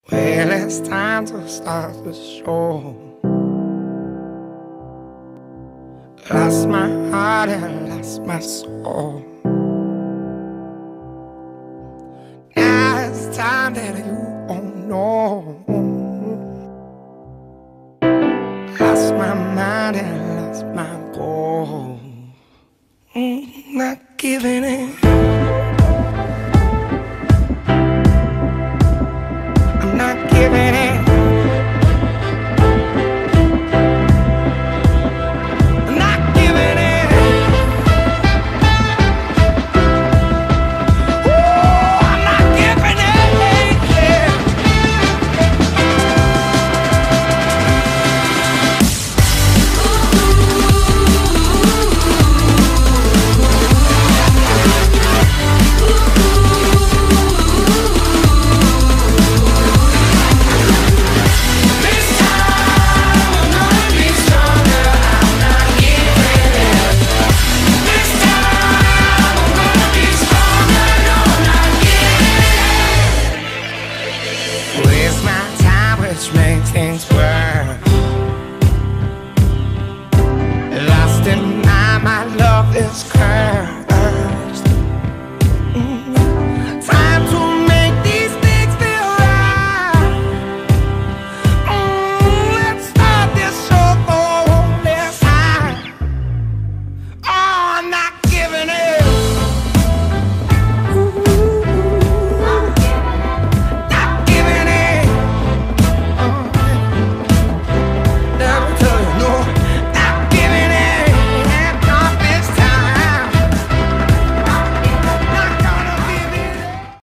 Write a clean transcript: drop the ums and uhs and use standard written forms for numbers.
Well, it's time to start the show. Lost my heart and lost my soul. Now it's time that you won't know. Lost my mind and lost my goal. Not giving in. I'm not giving in. I'm not giving in. Ooh, I'm not giving in. Yeah. Waste my time, which makes things worse. Lost in my love is cursed.